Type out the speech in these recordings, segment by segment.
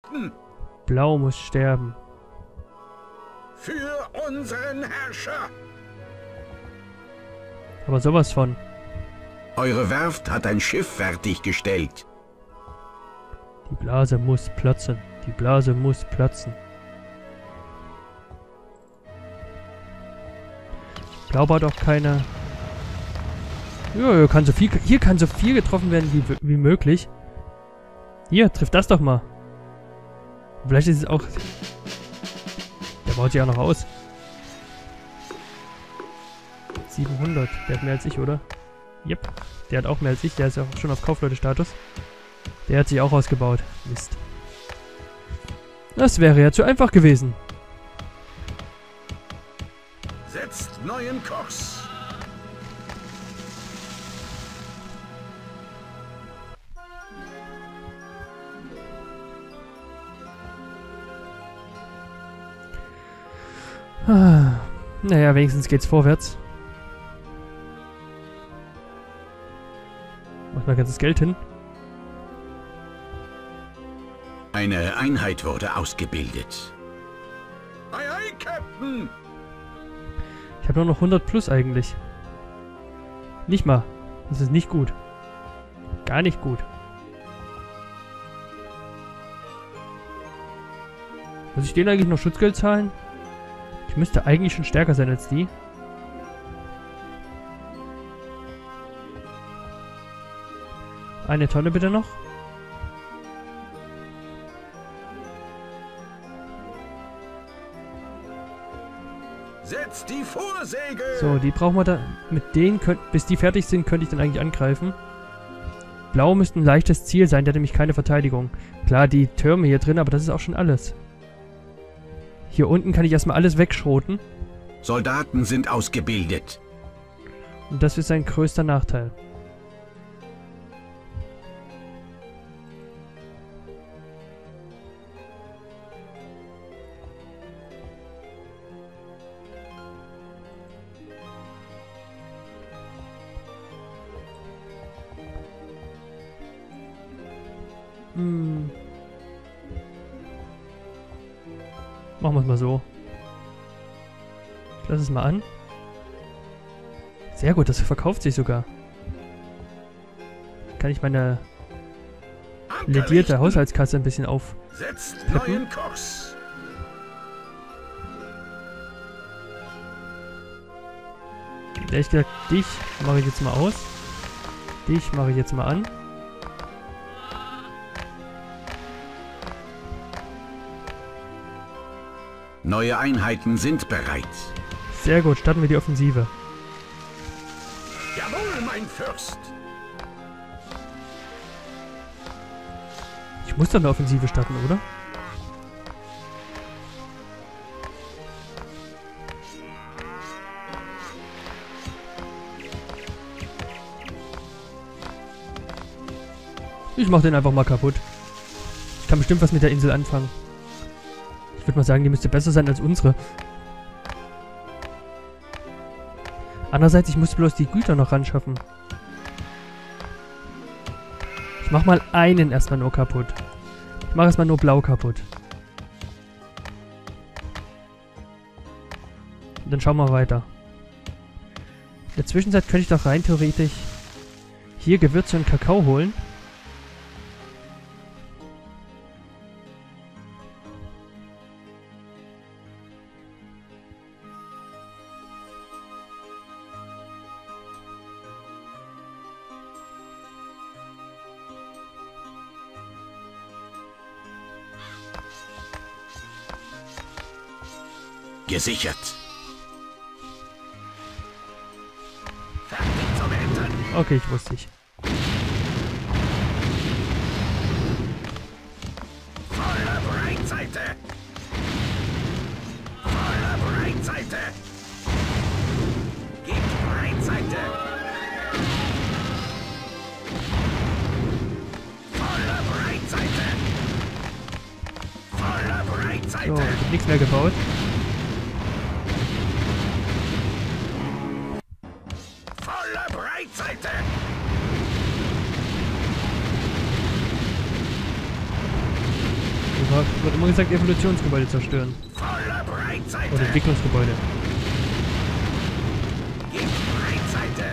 Captain! Blau muss sterben. Für unseren Herrscher! Aber sowas von. Eure Werft hat ein Schiff fertiggestellt. Die Blase muss platzen. Die Blase muss platzen. Blau baut auch keine... Ja, hier kann so viel getroffen werden wie möglich. Hier, trifft das doch mal. Vielleicht ist es auch... Der baut sich auch noch aus. 700. Der hat mehr als ich, oder? Yep. Der hat auch mehr als ich. Der ist ja auch schon auf Kaufleute-Status. Der hat sich auch ausgebaut. Mist. Das wäre ja zu einfach gewesen. Setzt neuen Kurs. Naja, wenigstens geht's vorwärts. Macht mal ganzes Geld hin. Eine Einheit wurde ausgebildet. Ei, ei, Captain! Ich habe nur noch 100 plus eigentlich. Nicht mal. Das ist nicht gut. Gar nicht gut. Muss ich denen eigentlich noch Schutzgeld zahlen? Ich müsste eigentlich schon stärker sein als die. Eine Tonne bitte noch. Setzt die Vorsegel! So, die brauchen wir da. Mit denen, bis die fertig sind, könnte ich dann eigentlich angreifen. Blau müsste ein leichtes Ziel sein, der hat nämlich keine Verteidigung. Klar, die Türme hier drin, aber das ist auch schon alles. Hier unten kann ich erstmal alles wegschroten. Soldaten sind ausgebildet. Und das ist sein größter Nachteil. Machen wir es mal so. Ich lasse es mal an. Sehr gut, das verkauft sich sogar. Kann ich meine ledierte Haushaltskasse ein bisschen Setzt aufpeppen. neuen Kurs. Ehrlich gesagt, dich mache ich jetzt mal aus. Dich mache ich jetzt mal an. Neue Einheiten sind bereit. Sehr gut, starten wir die Offensive. Jawohl, mein Fürst. Ich muss doch eine Offensive starten, oder? Ich mach den einfach mal kaputt. Ich kann bestimmt was mit der Insel anfangen. Ich würde mal sagen, die müsste besser sein als unsere. Andererseits, ich muss bloß die Güter noch ranschaffen. Ich mach mal einen erstmal nur kaputt. Ich mache erstmal nur blau kaputt. Und dann schauen wir weiter. In der Zwischenzeit könnte ich doch rein theoretisch hier Gewürze und Kakao holen. Gesichert. Fertig zum Enden. Okay, ich wusste nicht. Voller Breitseite. Voller Breitseite. Gib Breitseite. Voller Breitseite. Voller Breitseite. So, ich hab nichts mehr gebaut. Voller Breitseite. So, Aber wird immer gesagt, Evolutionsgebäude zerstören. Voller Breitseite. Oder Entwicklungsgebäude. Breitseite.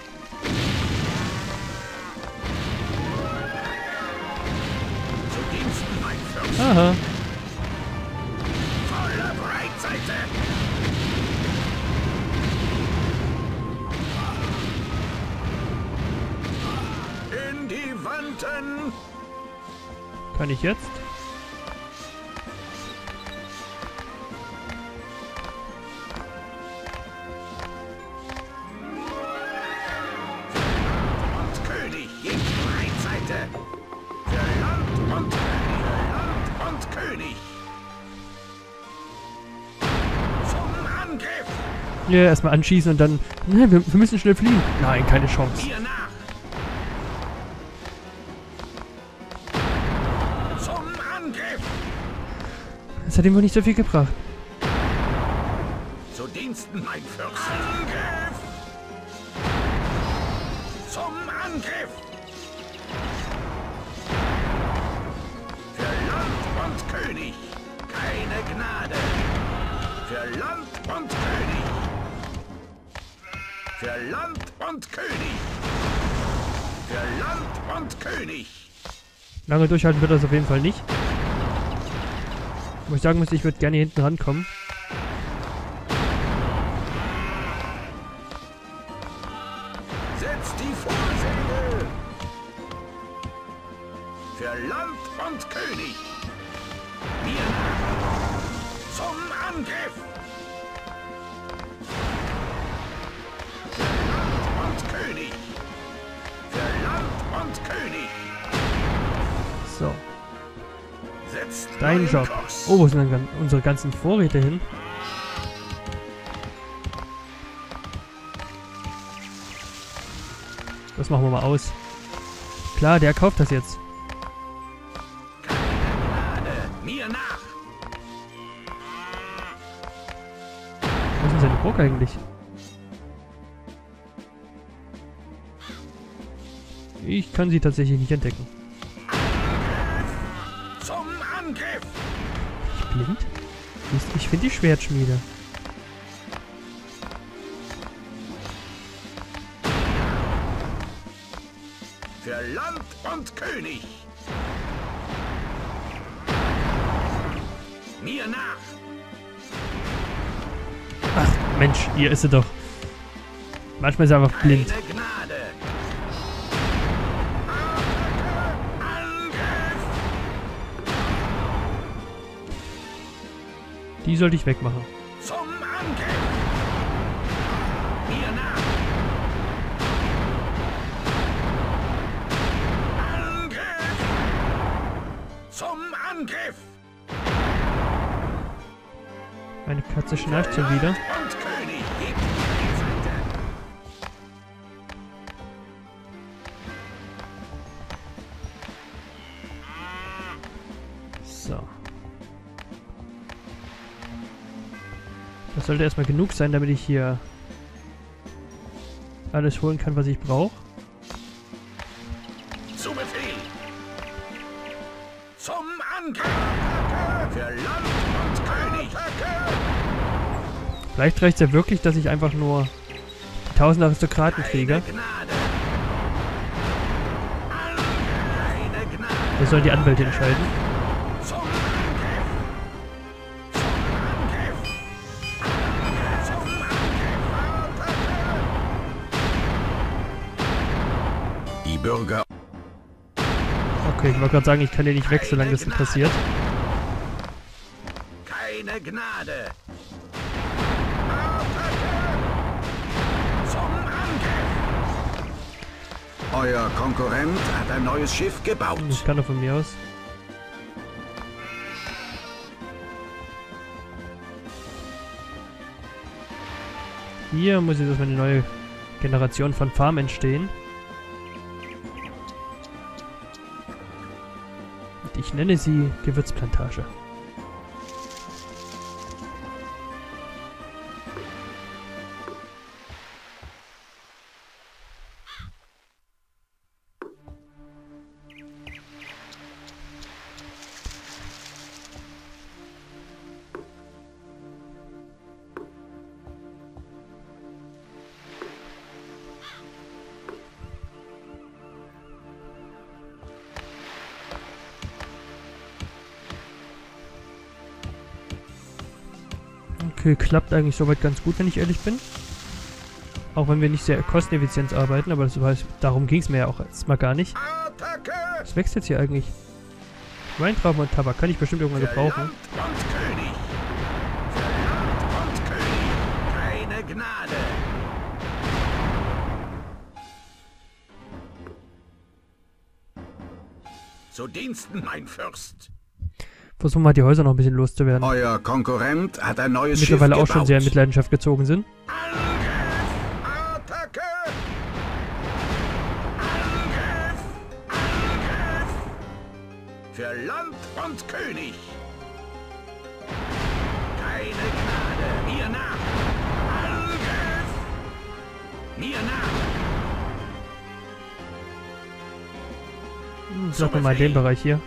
Zu Diensten, mein Fürst. Aha. Voller Breitseite. In die Wanten. Kann ich jetzt? Und König, in Breitseite. Für Land und König, für Land und König. Zum Angriff. Ja, erstmal anschießen und dann... Nein, wir müssen schnell fliehen. Nein, keine Chance. Hier nach. Zum Angriff. Das hat ihm wohl nicht so viel gebracht. Zu Diensten, mein Fürst. Angriff. Zum Angriff. Für Land und König. Keine Gnade. Für Land und König. Für Land und König. Für Land und König. Lange durchhalten wird das auf jeden Fall nicht. Wo ich sagen muss, ich würde gerne hier hinten rankommen. Setzt die Vorsegel. Für Land und König. Mir nach. Zum Angriff. Für Land und König. Für Land und König. So, Setzt dein neuen Job. Kurs. Oh, wo sind denn unsere ganzen Vorräte hin? Das machen wir mal aus. Klar, der kauft das jetzt. Gnade. Mir nach. Wo ist denn seine Burg eigentlich? Ich kann sie tatsächlich nicht entdecken. Zum Angriff. Ich blind? Ich finde die Schwertschmiede. Für Land und König. Mir nach. Ach, Mensch, hier ist sie doch. Manchmal ist er einfach blind. Keine Gnade. Angriff. Die sollte ich wegmachen. Zum Angriff. Mir nach. Angriff. Zum Angriff. Meine Katze schnarcht schon wieder. Und König gibt Breitseite. So. Das sollte erstmal genug sein, damit ich hier alles holen kann, was ich brauche. Zu Befehl. Zum Angriff. Für Land und König. Vielleicht reicht es ja wirklich, dass ich einfach nur 1000 Aristokraten kriege. Keine Gnade. Keine Gnade. Das sollen die Anwälte entscheiden. Zum Angriff. Zum Angriff. Zum Angriff. Die Bürger. Okay, ich wollte gerade sagen, ich kann hier nicht weg, solange das nicht passiert. Keine Gnade. Zum Angriff. Euer Konkurrent hat ein neues Schiff gebaut. Das kann er von mir aus. Hier muss jetzt erstmal eine neue Generation von Farm entstehen. Und ich nenne sie Gewürzplantage. Okay, klappt eigentlich soweit ganz gut, wenn ich ehrlich bin. Auch wenn wir nicht sehr kosteneffizient arbeiten, aber darum ging es mir ja auch erstmal gar nicht. Attacke! Was wächst jetzt hier eigentlich? Weintrauben und Tabak kann ich bestimmt irgendwann Für gebrauchen. Land und König! Für Land und König! Keine Gnade! Zu Diensten, mein Fürst! Versuchen wir mal die Häuser noch ein bisschen loszuwerden. Euer Konkurrent hat ein neues Mittlerweile Schiff auch schon sehr in gebaut. Mitleidenschaft gezogen sind. Angriff! Attacke! Angriff! Angriff! Für Land und König! Keine Gnade! Mir nach! Angriff! Mir nach! Sag mir mal in den Bereich hier.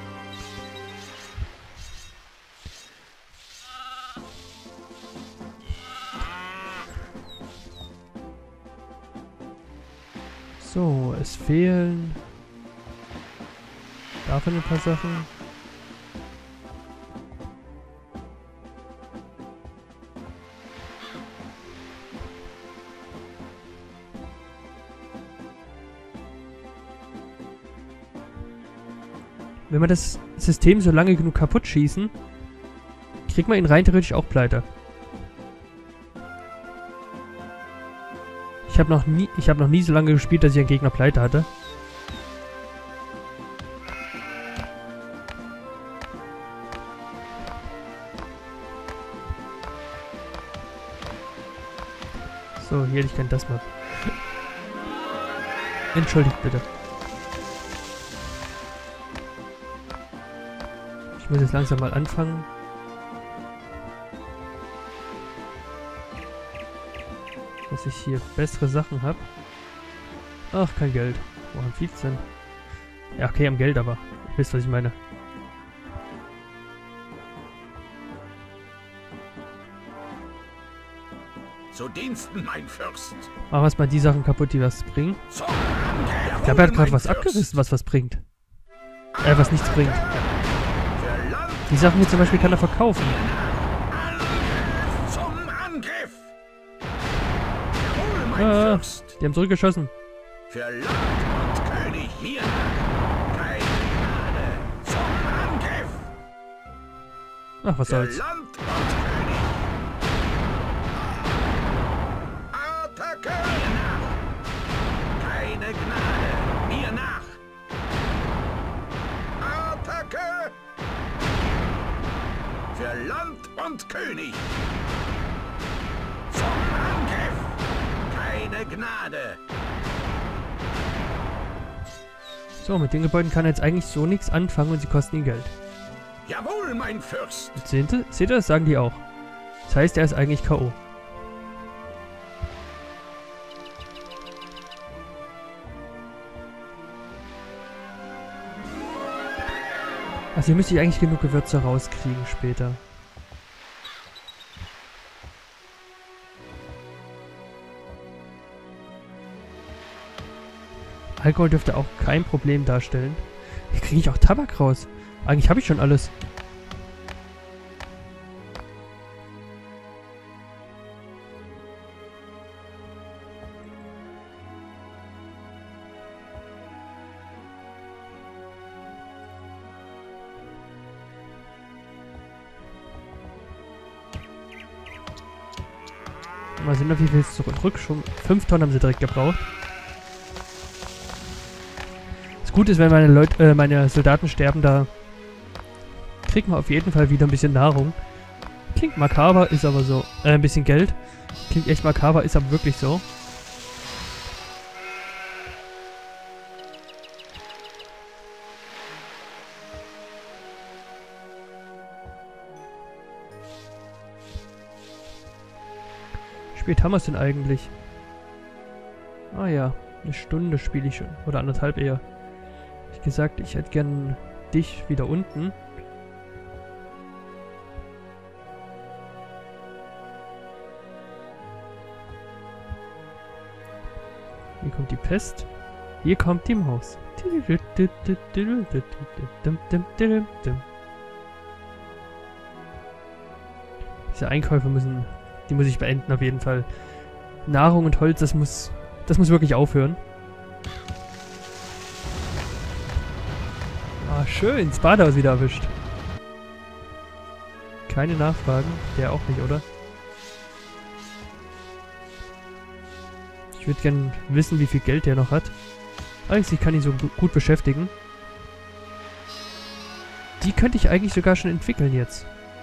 So, es fehlen davon ein paar Sachen. Wenn wir das System so lange genug kaputt schießen, kriegt man ihn rein theoretisch auch pleite. Ich habe noch nie so lange gespielt, dass ich einen Gegner pleite hatte. So, hier hätte ich gern das mal. Entschuldigt bitte. Ich muss jetzt langsam mal anfangen. Dass ich hier bessere Sachen habe. Ach, kein Geld. Wo haben wir denn? Ja, okay, am Geld, aber ihr wisst, was ich meine. Zu Diensten, mein Fürst! Machen wir erstmal die Sachen kaputt, die was bringen. Zum Angriff! Ich glaube, er hat gerade was abgerissen, was bringt. Was nichts bringt. Für Land Die Sachen hier zum Beispiel kann er verkaufen. Angriff! Zum Angriff! Jawohl, mein Fürst! Die haben zurückgeschossen. Für Land und König mir nach! Keine Gnade! Zum Angriff! Ach, was Für soll's. Land und König! Attacke! Mir nach! Keine Gnade! Mir nach! Attacke! Für Land und König! Zum Angriff! Keine Gnade! So, mit den Gebäuden kann er jetzt eigentlich so nichts anfangen und sie kosten ihn Geld. Jawohl, mein Fürst! Jetzt seht ihr, das sagen die auch. Das heißt, er ist eigentlich K.O. Also hier müsste ich eigentlich genug Gewürze rauskriegen später. Alkohol dürfte auch kein Problem darstellen. Hier kriege ich auch Tabak raus. Eigentlich habe ich schon alles. Mal sehen, wie viel es zurück. Schon 5 Tonnen haben sie direkt gebraucht. Das Gute ist, wenn meine Soldaten sterben, da kriegt man auf jeden Fall wieder ein bisschen Nahrung. Klingt makaber, ist aber so. Ein bisschen Geld. Klingt echt makaber, ist aber wirklich so. Wie spät haben wir es denn eigentlich? Ah ja, eine Stunde spiele ich schon. Oder 1,5 eher. Wie gesagt, ich hätte gern dich wieder unten. Hier kommt die Pest. Hier kommt die Maus. Diese Einkäufe müssen... Die muss ich beenden auf jeden Fall. Nahrung und Holz, das muss wirklich aufhören. Ah, schön. Das Badehaus wieder erwischt. Keine Nachfragen. Der auch nicht, oder? Ich würde gerne wissen, wie viel Geld der noch hat. Eigentlich kann ich so gut beschäftigen. Die könnte ich eigentlich sogar schon entwickeln jetzt.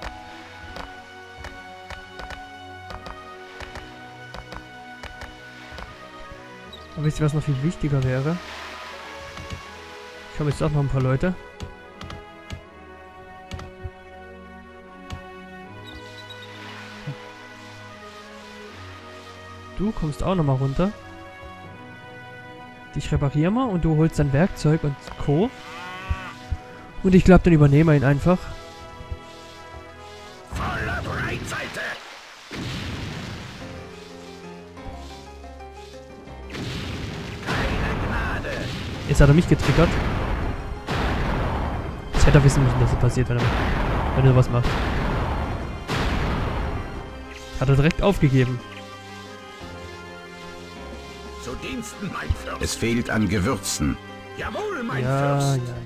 Aber wisst ihr, was noch viel wichtiger wäre? Ich habe jetzt auch noch ein paar Leute. Du kommst auch nochmal runter. Ich repariere mal und du holst dann Werkzeug und Co. Und ich glaube, dann übernehmen wir ihn einfach. Voller Breitseite! Keine Gnade! Jetzt hat er mich getriggert. Das hätte er wissen müssen, dass das passiert, wenn er sowas macht. Hat er direkt aufgegeben. Zu Diensten, mein Fürst! Es fehlt an Gewürzen. Jawohl, mein Ja, Fürst! ja, ja.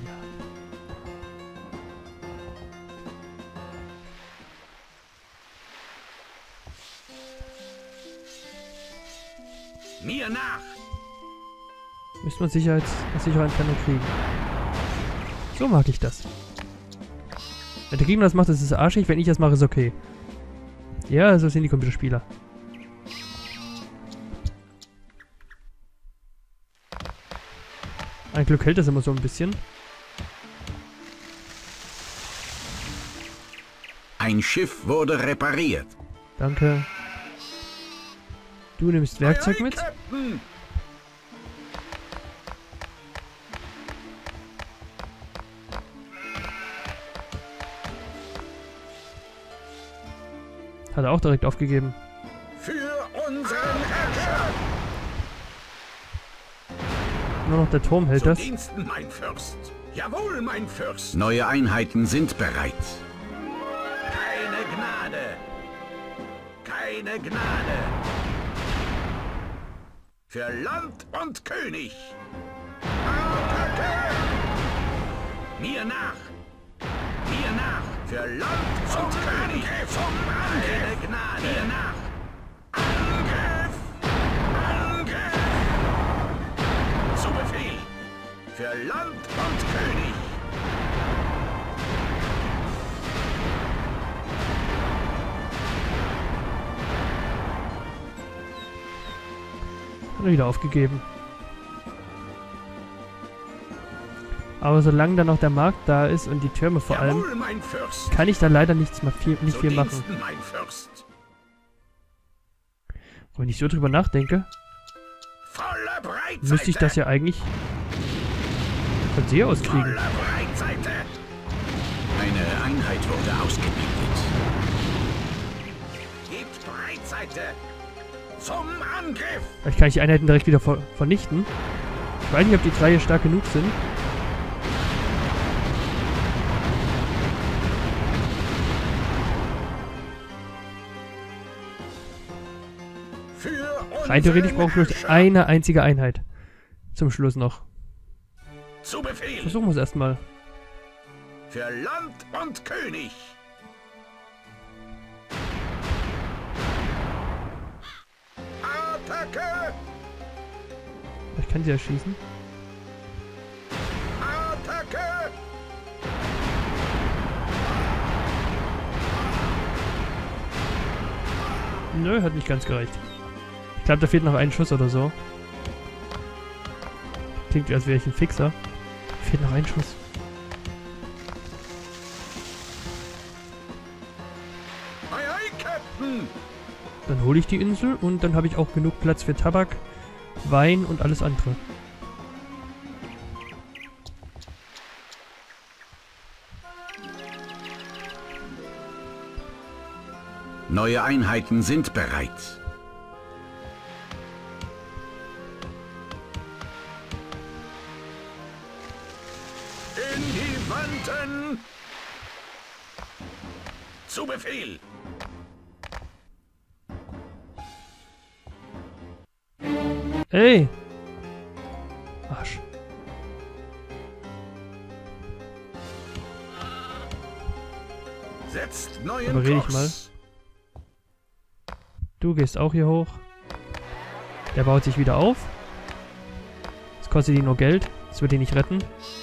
Mir nach! Müssen wir Sicherheitsantenne kriegen. So mag ich das. Wenn der Gegner das macht, ist es arschig. Wenn ich das mache, ist okay. Ja, so sind die Computerspieler. Ein Glück hält das immer so ein bisschen. Ein Schiff wurde repariert. Danke. Du nimmst Werkzeug mit. Captain! Hat er auch direkt aufgegeben. Für unseren Herrscher! Nur noch der Turm hält Zu das. Diensten, mein Fürst! Jawohl, mein Fürst! Neue Einheiten sind bereit. Keine Gnade! Keine Gnade! Für Land und König! Attacke! Mir nach! Mir nach! Für Land und König! Keine Gnade! Mir nach! Angriff! Angriff! Zu Befehl! Für Land und König! Hat er wieder aufgegeben. Aber solange dann noch der Markt da ist und die Türme vor allem, Jawohl, mein Fürst! kann ich da leider nicht viel Zu machen. Diensten, mein Fürst! Und wenn ich so drüber nachdenke, Voller Breitseite! müsste ich das ja eigentlich von See aus kriegen. Voller Breitseite! Eine Einheit wurde ausgebildet. Gebt Breitseite! Zum Angriff! Vielleicht kann ich die Einheiten direkt wieder vernichten. Ich weiß nicht, ob die 3 hier stark genug sind. Für Rein theoretisch unseren brauche ich bloß Herrscher! eine einzige Einheit. Zum Schluss noch. Zu Befehl! Versuchen wir es erstmal. Für Land und König! Attacke! Ich kann sie ja schießen. Attacke! Nö, hat nicht ganz gereicht. Ich glaube, da fehlt noch ein Schuss oder so. Klingt, als wäre ich ein Fixer. Fehlt noch ein Schuss. Ei, ei, Captain! Dann hole ich die Insel und dann habe ich auch genug Platz für Tabak, Wein und alles andere. Neue Einheiten sind bereit. In die Wanten! Zu Befehl! Ey! Arsch. Setzt neuen Aber rede ich mal. Kurs. Du gehst auch hier hoch. Der baut sich wieder auf. Das kostet ihn nur Geld. Das wird ihn nicht retten.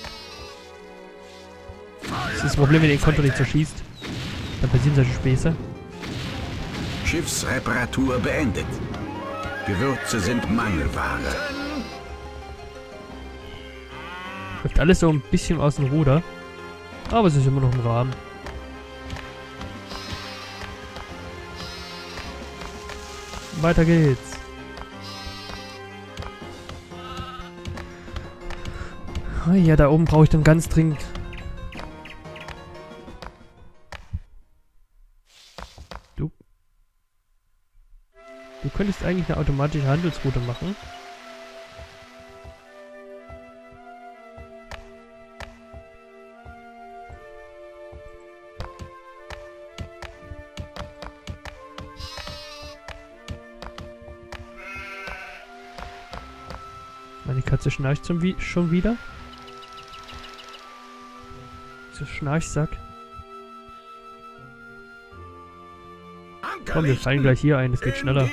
Das ist das Problem, wenn ihr den Konto nicht zerschießt. Dann passieren solche Späße. Schiffsreparatur beendet. Gewürze sind Mangelware. Läuft alles so ein bisschen aus dem Ruder. Aber es ist immer noch im Rahmen. Weiter geht's. Oh ja, da oben brauche ich dann ganz dringend. Du könntest eigentlich eine automatische Handelsroute machen. Meine Katze schnarcht schon wieder. Dieser Schnarchsack. Komm, wir fallen gleich hier ein, das geht schneller.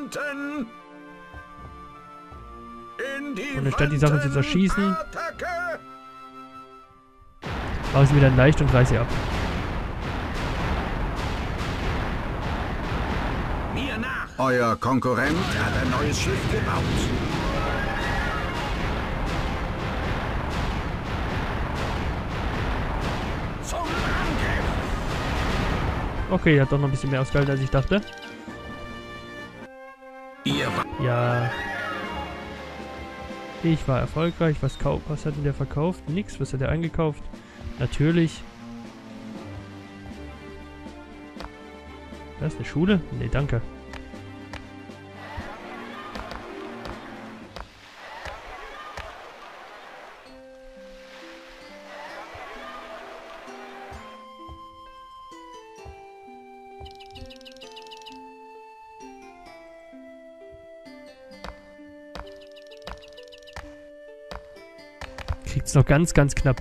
Und anstatt die Sachen zu zerschießen, mache ich sie wieder leicht und reiße sie ab. Mir nach. Euer Konkurrent hat ein neues Schiff gebaut. Zum Angriff. Okay, er hat doch noch ein bisschen mehr ausgehalten, als ich dachte. Ihr Ja. Ich war erfolgreich. Was hat denn der verkauft? Nix. Was hat er eingekauft? Natürlich. Das ist eine Schule? Nee, danke. Kriegt's noch ganz, ganz knapp.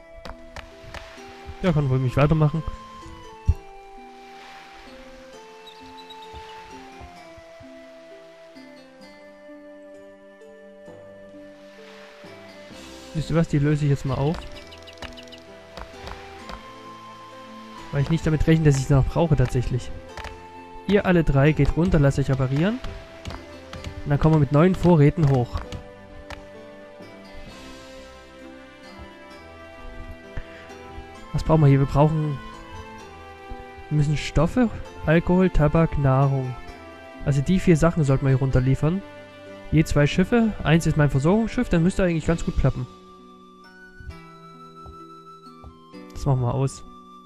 Ja, kann wohl mich weitermachen. Wisst ihr was? Die löse ich jetzt mal auf. Weil ich nicht damit rechne, dass ich sie noch brauche tatsächlich. Ihr alle drei geht runter, lasst euch reparieren. Und dann kommen wir mit neuen Vorräten hoch. Was brauchen wir hier? Wir müssen Stoffe, Alkohol, Tabak, Nahrung. Also die 4 Sachen sollten wir hier runterliefern. Je 2 Schiffe. 1 ist mein Versorgungsschiff, dann müsste eigentlich ganz gut klappen. Das machen wir aus.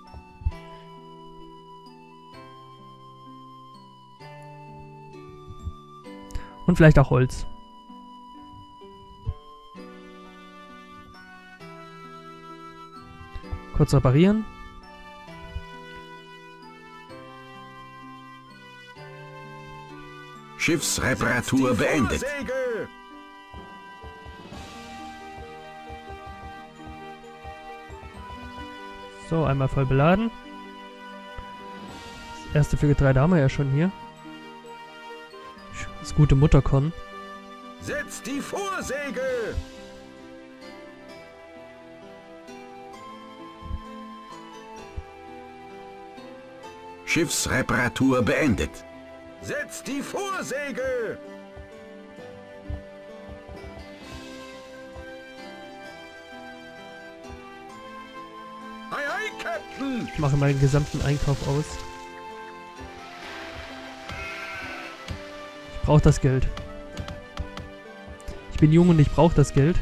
Und vielleicht auch Holz. Kurz reparieren. Schiffsreparatur beendet. Vorsegel. So, einmal voll beladen. Das erste für Getreide haben wir ja schon hier. Das gute Mutterkorn. Setzt die Vorsegel. Schiffsreparatur beendet. Setzt die Vorsegel. Ei, ei, Captain. Ich mache meinen gesamten Einkauf aus. Ich brauche das Geld. Ich bin jung und ich brauche das Geld.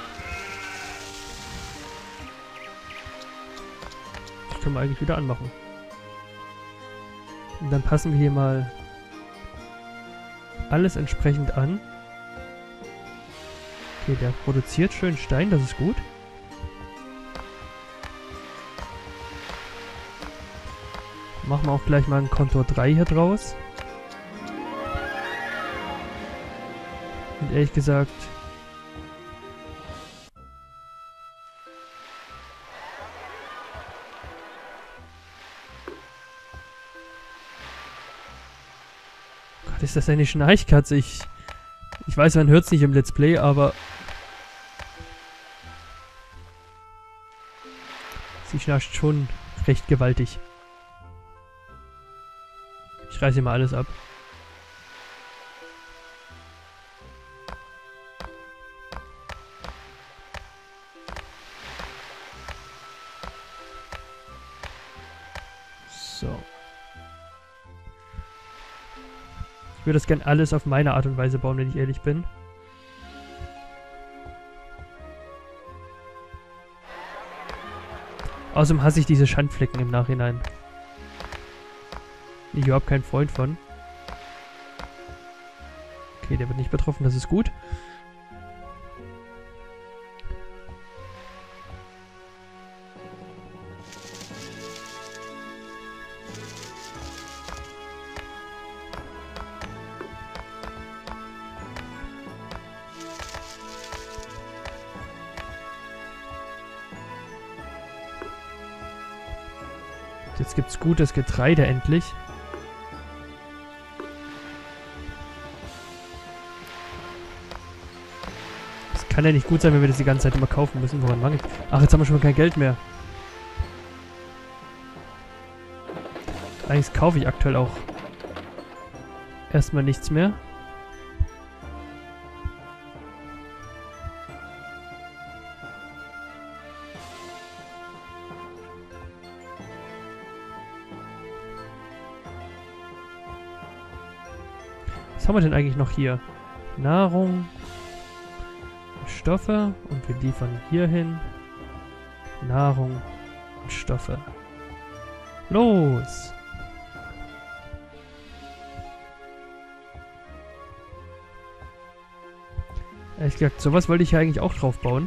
Das können wir eigentlich wieder anmachen. Und dann passen wir hier mal alles entsprechend an. Okay, der produziert schön Stein, das ist gut. Machen wir auch gleich mal ein Kontor 3 hier draus. Und Und ehrlich gesagt... Gott, ist das eine Schnarchkatze? Ich weiß, man hört es nicht im Let's Play, aber... Sie schnarcht schon recht gewaltig. Ich reiße mal alles ab. So. Ich würde das gern alles auf meine Art und Weise bauen, wenn ich ehrlich bin. Außerdem hasse ich diese Schandflecken im Nachhinein. Bin ich überhaupt kein Freund von. Okay, der wird nicht betroffen, das ist gut. Jetzt gibt's gutes Getreide endlich. Das kann ja nicht gut sein, wenn wir das die ganze Zeit immer kaufen müssen. Woran mangelt? Ach, jetzt haben wir schon kein Geld mehr. Eigentlich kaufe ich aktuell auch erstmal nichts mehr. Was haben wir denn eigentlich noch hier? Nahrung, Stoffe und wir liefern hier hin. Nahrung und Stoffe. Los! Ehrlich gesagt, sowas wollte ich ja eigentlich auch drauf bauen.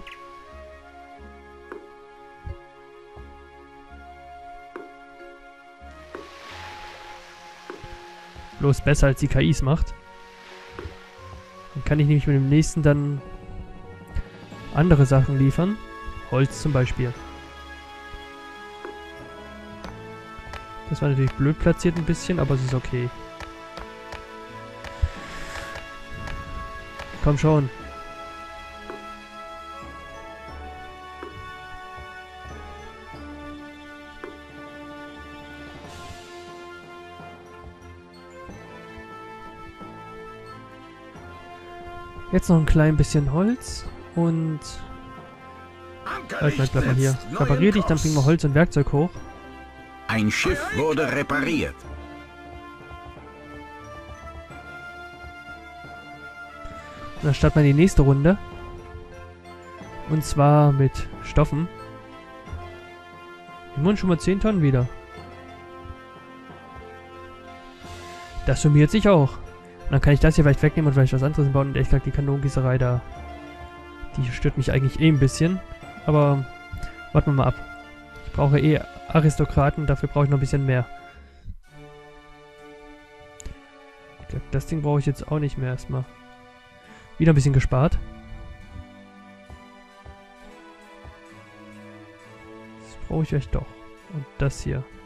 Bloß besser als die KIs macht. Dann kann ich nämlich mit dem nächsten dann andere Sachen liefern. Holz zum Beispiel. Das war natürlich blöd platziert ein bisschen, aber es ist okay. Komm schon. Jetzt noch ein klein bisschen Holz und... Halt mal, bleib mal hier. Reparier dich, dann bringen wir Holz und Werkzeug hoch. Ein Schiff wurde repariert. Und dann starten wir die nächste Runde. Und zwar mit Stoffen. Immerhin schon mal 10 Tonnen wieder. Das summiert sich auch. Und dann kann ich das hier vielleicht wegnehmen und vielleicht was anderes bauen. Und ehrlich gesagt, die Kanonengießerei da, die stört mich eigentlich eh ein bisschen. Aber warten wir mal ab. Ich brauche eh Aristokraten, dafür brauche ich noch ein bisschen mehr. Ich glaube, das Ding brauche ich jetzt auch nicht mehr erstmal. Wieder ein bisschen gespart. Das brauche ich echt doch. Und das hier.